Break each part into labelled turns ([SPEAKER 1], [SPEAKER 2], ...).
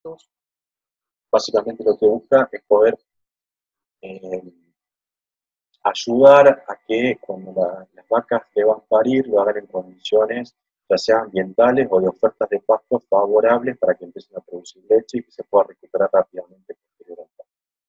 [SPEAKER 1] instrumentos, básicamente lo que busca es poder eh, ayudar a que cuando las vacas deban parir, lo hagan en condiciones ya sea ambientales o de ofertas de pastos favorables para que empiecen a producir leche y que se pueda recuperar rápidamente posteriormente.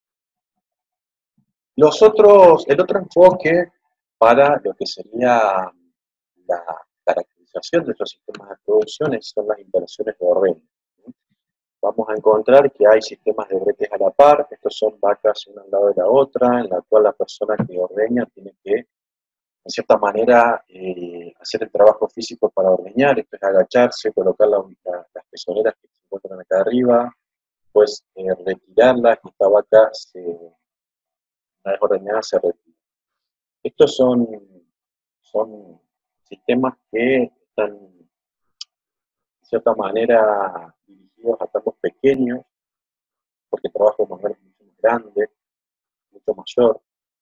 [SPEAKER 1] El otro enfoque para lo que sería la caracterización de estos sistemas de producción son las instalaciones de ordeño. Vamos a encontrar que hay sistemas de bretes a la par, estos son vacas una al lado de la otra, en la cual la persona que ordeña tiene que, en cierta manera, hacer el trabajo físico para ordeñar, esto es agacharse, colocar las pezoneras que se encuentran acá arriba, pues retirarlas, que esta vaca, una vez ordeñada, se retira. Estos son sistemas que están, de cierta manera, dirigidos a campos pequeños, porque el trabajo es mucho más grande, mucho mayor.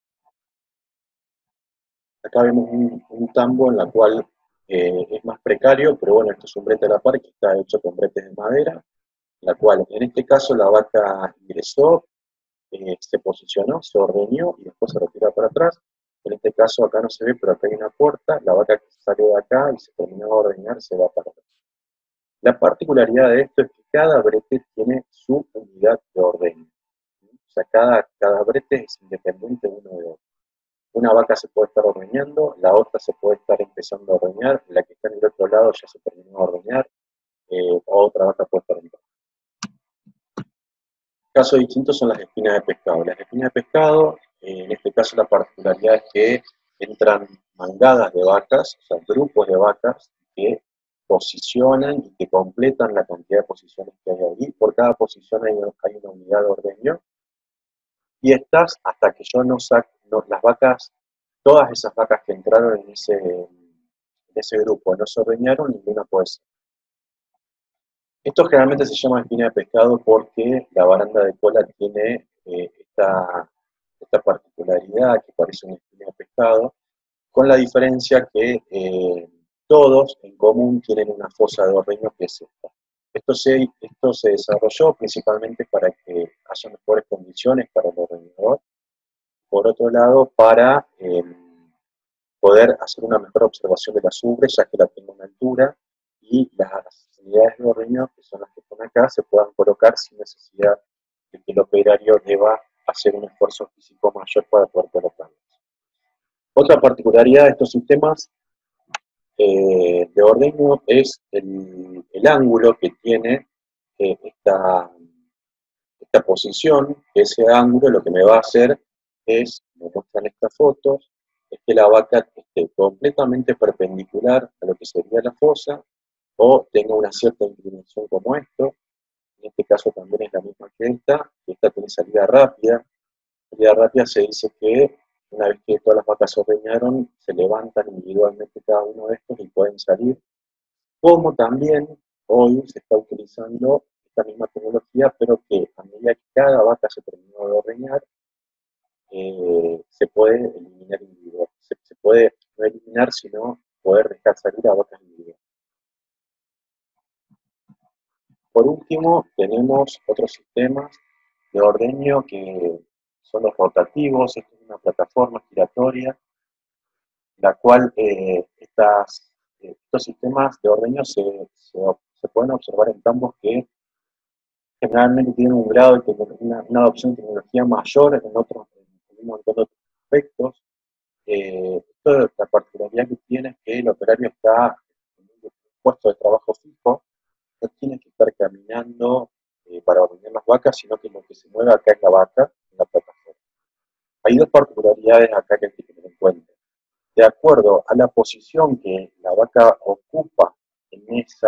[SPEAKER 1] Acá vemos un tambo en la cual es más precario, pero bueno, esto es un brete a la par que está hecho con bretes de madera, la cual en este caso la vaca ingresó, se posicionó, se ordeñó y después se retira para atrás. En este caso acá no se ve, pero acá hay una puerta, la vaca que salió de acá y se terminó de ordeñar se va para atrás. La particularidad de esto es que cada brete tiene su unidad de ordeño. O sea, cada brete es independiente uno de otro. Una vaca se puede estar ordeñando, la otra se puede estar empezando a ordeñar, la que está en el otro lado ya se terminó de ordeñar, otra vaca puede estar entrando. Casos distintos son las espinas de pescado. Las espinas de pescado, en este caso la particularidad es que entran mangadas de vacas, o sea, grupos de vacas que posicionan y que completan la cantidad de posiciones que hay ahí. Por cada posición hay una unidad de ordeño. Y estas, hasta que yo no saque, las vacas, todas esas vacas que entraron en ese grupo no se ordeñaron, ninguna puede ser. Esto generalmente se llama espina de pescado porque la baranda de cola tiene esta particularidad que parece una espina de pescado, con la diferencia que todos en común tienen una fosa de ordeño que es esta. Esto se desarrolló principalmente para que haya mejores condiciones para el ordeñador. Por otro lado, para poder hacer una mejor observación de las ubres, ya que la tengo a una altura, y las unidades de ordeño, que son las que están acá, se puedan colocar sin necesidad de que el operario deba hacer un esfuerzo físico mayor para poder colocarlas. Otra particularidad de estos sistemas de ordeño es el ángulo que tiene esta posición. Ese ángulo lo que me va a hacer es, me muestran estas fotos, es que la vaca esté completamente perpendicular a lo que sería la fosa, o tenga una cierta inclinación como esto. En este caso también es la misma que esta tiene salida rápida. Salida rápida se dice que una vez que todas las vacas se ordeñaron, se levantan individualmente cada uno de estos y pueden salir, como también hoy se está utilizando esta misma tecnología, pero que a medida que cada vaca se terminó de ordeñar, se puede eliminar individual. Se puede no eliminar, sino poder dejar salir a vacas individuales. Por último, tenemos otros sistemas de ordeño que son los rotativos. Esta es una plataforma giratoria, la cual estos sistemas de ordeño se pueden observar en tambos que generalmente tienen un grado de una adopción de tecnología mayor en un montón de otros aspectos. La particularidad que tiene es que el operario está en un puesto de trabajo fijo, no tiene que estar caminando para ordeñar las vacas, sino que lo que se mueve acá es la vaca en la plataforma. Hay dos particularidades acá que hay que tener en cuenta. De acuerdo a la posición que la vaca ocupa en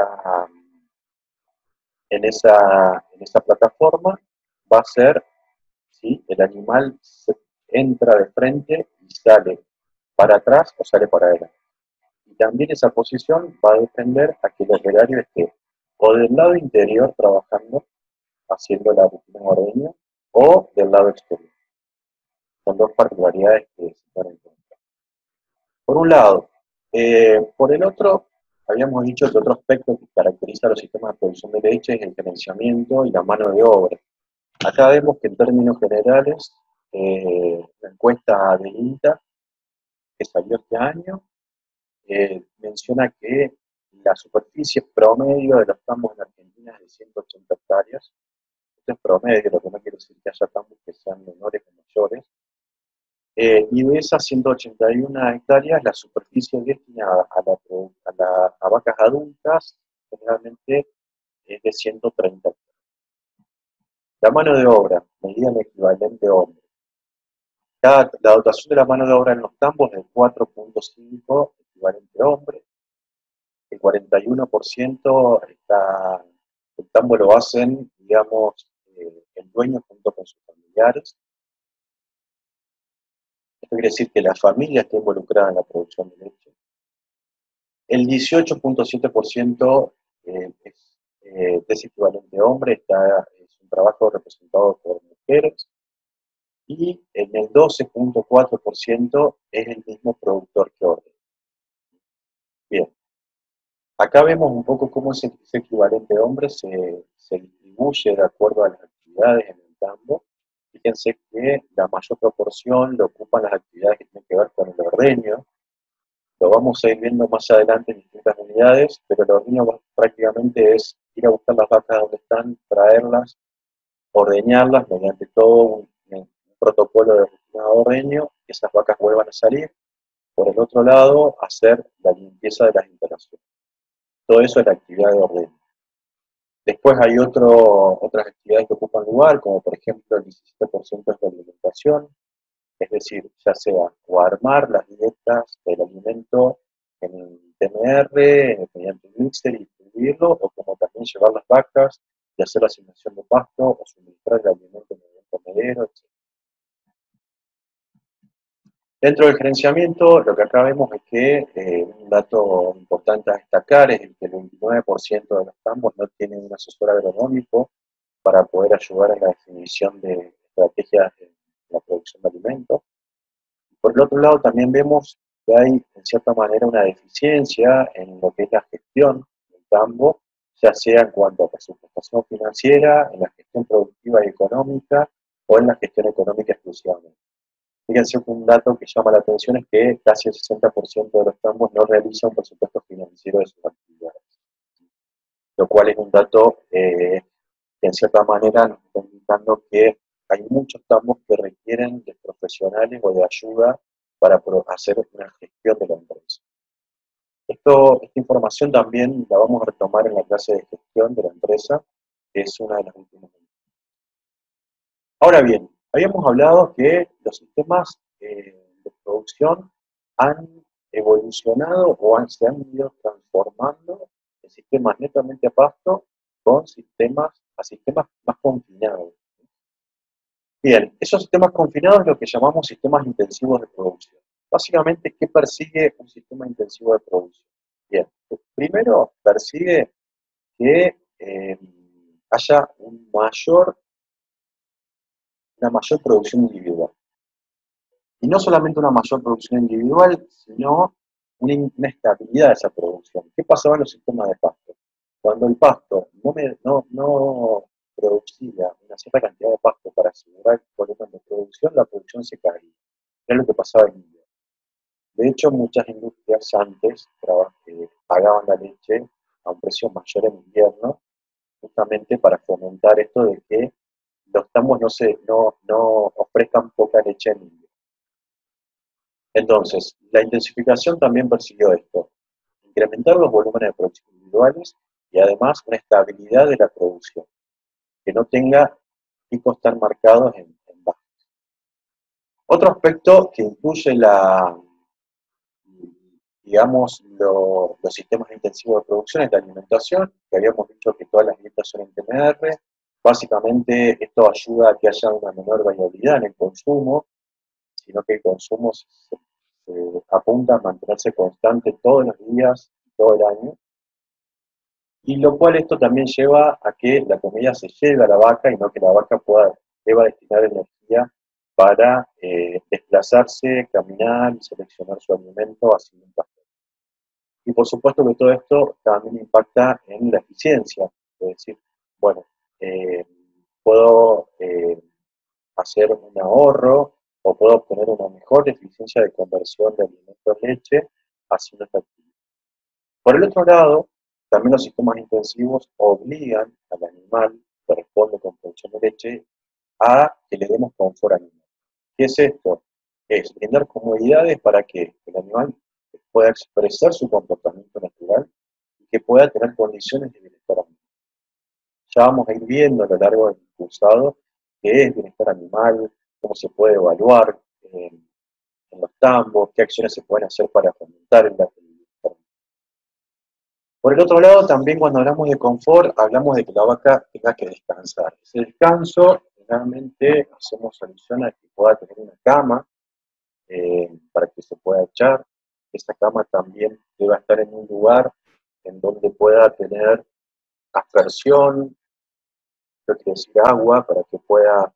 [SPEAKER 1] esa plataforma, va a ser si el animal entra de frente y sale para atrás o sale para adelante. Y también esa posición va a depender a que el operario esté o del lado interior trabajando, haciendo la rutina de ordeño, o del lado exterior. Son dos particularidades que se pueden encontrar. Por un lado. Por el otro, habíamos dicho que otro aspecto que caracteriza a los sistemas de producción de leche es el gerenciamiento y la mano de obra. Acá vemos que en términos generales, la encuesta del INTA, que salió este año, menciona que la superficie promedio de los tambos en Argentina es de 180 hectáreas. Esto es promedio, lo que no quiere decir que haya tambos que sean menores o mayores. Y de esas 181 hectáreas, la superficie destinada a vacas adultas generalmente es de 130 hectáreas. La mano de obra, medida en equivalente hombre. La dotación de la mano de obra en los tambos es de 4.5 equivalente hombre. El 41% el tambo lo hacen, digamos, el dueño junto con sus familiares. Esto quiere decir que la familia está involucrada en la producción de leche. El 18.7% de ese equivalente hombre es un trabajo representado por mujeres. Y en el 12.4% es el mismo productor que ordena. Bien, acá vemos un poco cómo ese equivalente hombre se distribuye de acuerdo a las actividades en el tambo. Fíjense que la mayor proporción lo ocupan las actividades que tienen que ver con el ordeño. Lo vamos a ir viendo más adelante en distintas unidades, pero el ordeño prácticamente es ir a buscar las vacas donde están, traerlas, ordeñarlas mediante todo un protocolo de rutina de ordeño, que esas vacas vuelvan a salir. Por el otro lado, hacer la limpieza de las instalaciones. Todo eso es la actividad de ordeño. Después hay otras actividades que ocupan lugar, como por ejemplo el 17% es de alimentación, es decir, ya sea o armar las dietas del alimento en el TMR, mediante un mixer y distribuirlo, o como también llevar las vacas y hacer la asignación de pasto o suministrar el alimento mediante comedero, etc. Dentro del gerenciamiento, lo que acá vemos es que un dato importante a destacar es que el 29% de los tambos no tienen un asesor agronómico para poder ayudar en la definición de estrategias de la producción de alimentos. Por el otro lado, también vemos que hay, en cierta manera, una deficiencia en lo que es la gestión del tambo, ya sea en cuanto a presupuestación financiera, en la gestión productiva y económica, o en la gestión económica exclusivamente. Fíjense que un dato que llama la atención es que casi el 60% de los tambos no realiza un presupuesto financiero de sus actividades, lo cual es un dato que en cierta manera nos está indicando que hay muchos tambos que requieren de profesionales o de ayuda para hacer una gestión de la empresa. Esta información también la vamos a retomar en la clase de gestión de la empresa, que es una de las últimas. Ahora bien, habíamos hablado que los sistemas de producción han evolucionado o se han ido transformando de sistemas netamente a pasto a sistemas más confinados. Bien, esos sistemas confinados es lo que llamamos sistemas intensivos de producción. Básicamente, ¿qué persigue un sistema intensivo de producción? Bien, primero persigue que haya una mayor producción individual. Y no solamente una mayor producción individual, sino una estabilidad de esa producción. ¿Qué pasaba en los sistemas de pasto? Cuando el pasto no producía una cierta cantidad de pasto para asegurar el volumen de producción, la producción se caía. Era lo que pasaba en India. De hecho, muchas industrias antes pagaban la leche a un precio mayor en invierno, justamente para fomentar esto de que los tambos no ofrezcan poca leche en invierno. Entonces, la intensificación también persiguió esto, incrementar los volúmenes de producción individuales y además una estabilidad de la producción, que no tenga picos tan marcados en bajas. Otro aspecto que incluye los sistemas intensivos de producción es la alimentación, que habíamos dicho que todas las dietas son en TMR. Básicamente esto ayuda a que haya una menor variabilidad en el consumo, sino que el consumo se apunta a mantenerse constante todos los días, todo el año, y lo cual esto también lleva a que la comida se lleve a la vaca y no que la vaca deba destinar energía para desplazarse, caminar y seleccionar su alimento haciendo un pastel. Y por supuesto que todo esto también impacta en la eficiencia, es decir, bueno, eh, puedo hacer un ahorro o puedo obtener una mejor eficiencia de conversión de alimentos leche haciendo esta actividad. Por el otro lado, también los sistemas intensivos obligan al animal que responde con producción de leche a que le demos confort animal. ¿Qué es esto? Es brindar comodidades para que el animal pueda expresar su comportamiento natural y que pueda tener condiciones de bienestar animal. Ya vamos a ir viendo a lo largo del cursado qué es bienestar animal, cómo se puede evaluar en los tambos, qué acciones se pueden hacer para fomentar el bienestar animal. Por el otro lado, también cuando hablamos de confort, hablamos de que la vaca tenga que descansar. Ese descanso, generalmente hacemos alusión a que pueda tener una cama para que se pueda echar. Esa cama también debe estar en un lugar en donde pueda tener aspersión, quiero decir agua, para que pueda,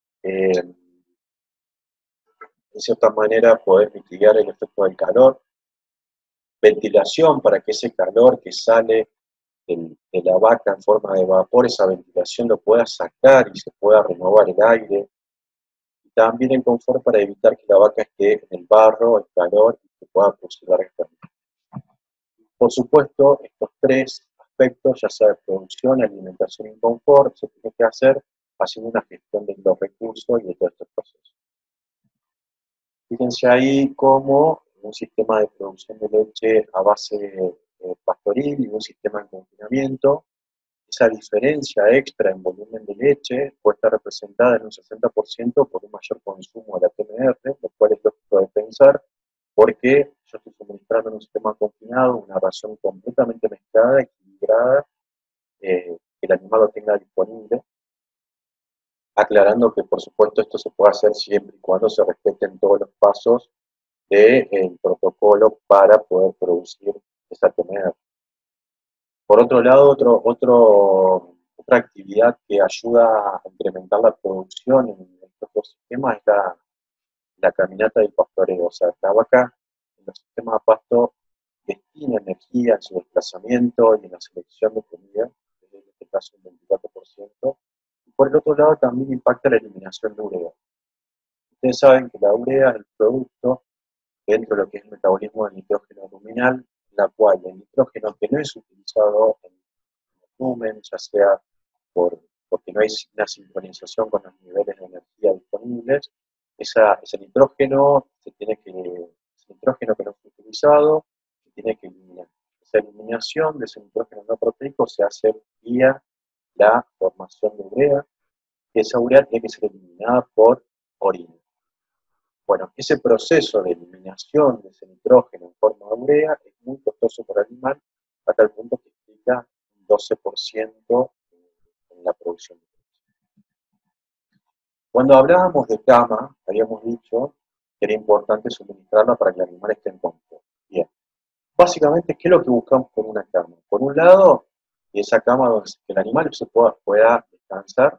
[SPEAKER 1] de cierta manera, poder mitigar el efecto del calor. Ventilación para que ese calor que sale de la vaca en forma de vapor, esa ventilación lo pueda sacar y se pueda renovar el aire. Y también el confort para evitar que la vaca esté en el barro, el calor y que pueda producir largas enfermedades. Por supuesto, estos tres aspectos, ya sea de producción, alimentación y confort, se tiene que hacer haciendo una gestión de los recursos y de todos estos procesos. Fíjense ahí cómo un sistema de producción de leche a base pastoril y un sistema de confinamiento, esa diferencia extra en volumen de leche puede estar representada en un 60% por un mayor consumo de la TMR, lo cual es lógico de pensar, porque yo estoy suministrando en un sistema confinado una ración completamente mezclada, equilibrada, que el animal lo tenga disponible, aclarando que por supuesto esto se puede hacer siempre y cuando se respeten todos los pasos del protocolo para poder producir esa TMR. Por otro lado, otra actividad que ayuda a incrementar la producción en estos dos sistemas es la caminata del pastoreo. O sea, la vaca en los sistemas de pasto destina energía en su desplazamiento y en la selección de comida, en este caso un 24%. Y por el otro lado también impacta la eliminación de urea. Ustedes saben que la urea es el producto dentro de lo que es el metabolismo del nitrógeno luminal, la cual el nitrógeno que no es utilizado en volumen, ya sea porque no hay una sincronización con los niveles de energía disponibles, ese nitrógeno ese nitrógeno que no fue utilizado se tiene que eliminar. Esa eliminación de ese nitrógeno no proteico se hace vía la formación de urea, y esa urea tiene que ser eliminada por orina. Bueno, ese proceso de eliminación de ese nitrógeno en forma de urea es muy costoso para el animal, hasta el punto que implica un 12% en la producción. Cuando hablábamos de cama, habíamos dicho que era importante suministrarla para que el animal esté en confort. Bien, básicamente, ¿qué es lo que buscamos con una cama? Por un lado, esa cama donde el animal pueda descansar,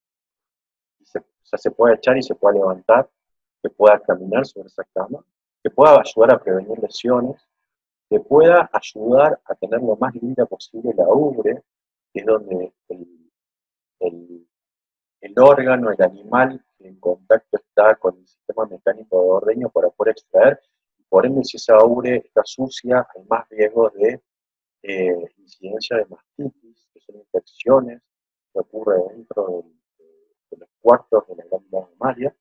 [SPEAKER 1] se pueda echar y se pueda levantar, que pueda caminar sobre esa cama, que pueda ayudar a prevenir lesiones, que pueda ayudar a tener lo más linda posible la ubre, que es donde el, el órgano, el animal en contacto está con el sistema mecánico de ordeño para poder extraer, y por ende si esa ubre está sucia hay más riesgo de incidencia de mastitis, que son infecciones que ocurre dentro de los cuartos de la glándula mamaria.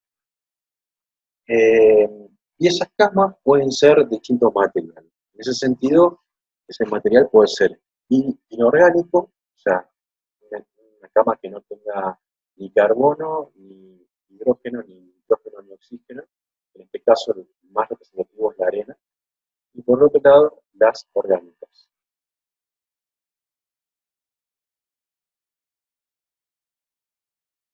[SPEAKER 1] Y esas camas pueden ser distintos materiales. En ese sentido, ese material puede ser inorgánico, o sea, una cama que no tenga ni carbono, ni hidrógeno, ni nitrógeno, ni oxígeno. En este caso, el más representativo es la arena. Y por otro lado, las orgánicas.